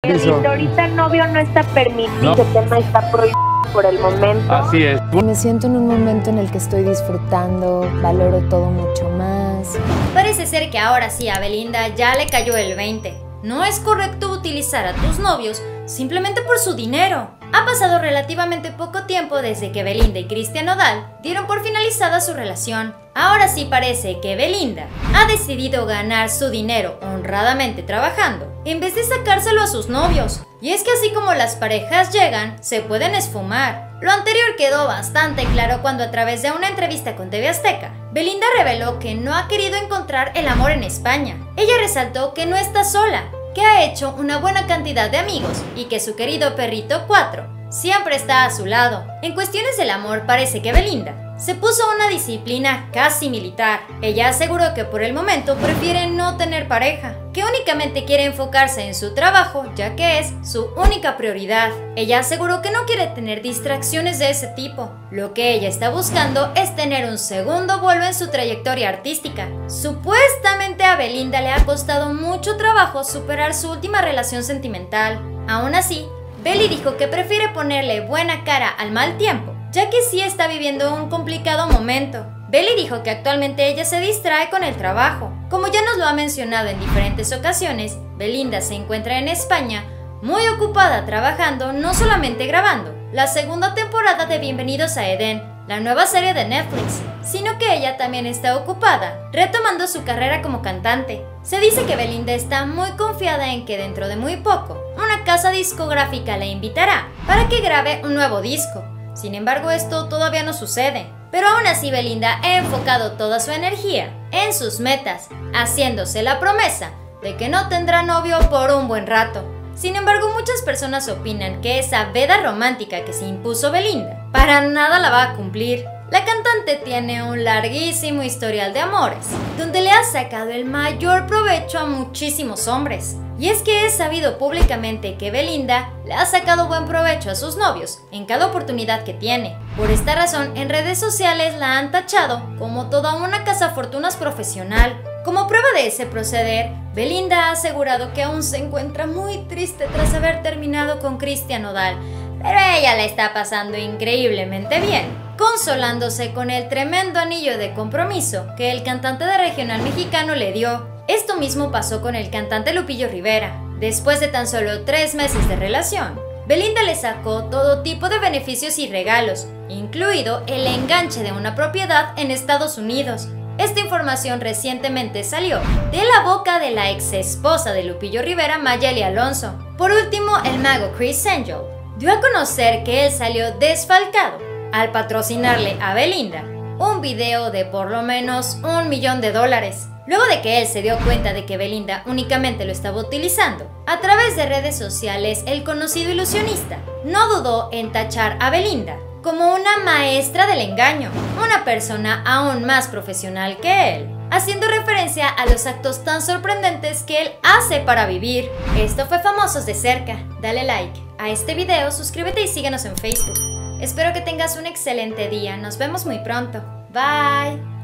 Belinda, ahorita el novio no está permitido, No. el tema está prohibido por el momento. Así es. Me siento en un momento en el que estoy disfrutando, valoro todo mucho más. Parece ser que ahora sí a Belinda ya le cayó el 20. No es correcto utilizar a tus novios simplemente por su dinero. Ha pasado relativamente poco tiempo desde que Belinda y Cristian Nodal dieron por finalizada su relación. Ahora sí parece que Belinda ha decidido ganar su dinero honradamente trabajando, en vez de sacárselo a sus novios. Y es que así como las parejas llegan, se pueden esfumar. Lo anterior quedó bastante claro cuando a través de una entrevista con TV Azteca, Belinda reveló que no ha querido encontrar el amor en España. Ella resaltó que no está sola, que ha hecho una buena cantidad de amigos y que su querido perrito 4 siempre está a su lado. En cuestiones del amor parece que Belinda se puso una disciplina casi militar. Ella aseguró que por el momento prefiere no tener pareja, que únicamente quiere enfocarse en su trabajo ya que es su única prioridad. Ella aseguró que no quiere tener distracciones de ese tipo. Lo que ella está buscando es tener un segundo vuelo en su trayectoria artística. Supuestamente a Belinda le ha costado mucho trabajo superar su última relación sentimental. Aún así, Beli dijo que prefiere ponerle buena cara al mal tiempo, ya que sí está viviendo un complicado momento. Beli dijo que actualmente ella se distrae con el trabajo. Como ya nos lo ha mencionado en diferentes ocasiones, Belinda se encuentra en España muy ocupada trabajando, no solamente grabando la segunda temporada de Bienvenidos a Edén, la nueva serie de Netflix, sino que ella también está ocupada retomando su carrera como cantante. Se dice que Belinda está muy confiada en que dentro de muy poco una casa discográfica la invitará para que grabe un nuevo disco. Sin embargo, esto todavía no sucede. Pero aún así Belinda ha enfocado toda su energía en sus metas, haciéndose la promesa de que no tendrá novio por un buen rato. Sin embargo, muchas personas opinan que esa veda romántica que se impuso Belinda para nada la va a cumplir. La cantante tiene un larguísimo historial de amores, donde le ha sacado el mayor provecho a muchísimos hombres. Y es que es sabido públicamente que Belinda le ha sacado buen provecho a sus novios en cada oportunidad que tiene. Por esta razón, en redes sociales la han tachado como toda una cazafortunas profesional. Como prueba de ese proceder, Belinda ha asegurado que aún se encuentra muy triste tras haber terminado con Cristian Nodal, pero ella la está pasando increíblemente bien, consolándose con el tremendo anillo de compromiso que el cantante de regional mexicano le dio. Esto mismo pasó con el cantante Lupillo Rivera. Después de tan solo 3 meses de relación, Belinda le sacó todo tipo de beneficios y regalos, incluido el enganche de una propiedad en Estados Unidos. Esta información recientemente salió de la boca de la ex esposa de Lupillo Rivera, Mayeli Alonso. Por último, el mago Chris Angel dio a conocer que él salió desfalcado al patrocinarle a Belinda un video de por lo menos $1 millón. Luego de que él se dio cuenta de que Belinda únicamente lo estaba utilizando a través de redes sociales, el conocido ilusionista no dudó en tachar a Belinda como una maestra del engaño, una persona aún más profesional que él, haciendo referencia a los actos tan sorprendentes que él hace para vivir. Esto fue Famosos de Cerca. Dale like a este video, suscríbete y síguenos en Facebook. Espero que tengas un excelente día. Nos vemos muy pronto. Bye.